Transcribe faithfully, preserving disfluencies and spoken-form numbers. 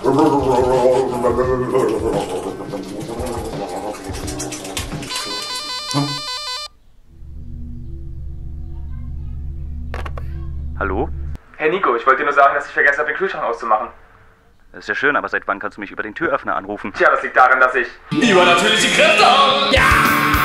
Hallo? Hey Nico, ich wollte dir nur sagen, dass ich vergessen habe, den Kühlschrank auszumachen. Das ist ja schön, aber seit wann kannst du mich über den Türöffner anrufen? Tja, das liegt daran, dass ich... Übernatürliche Kräfte! Ja!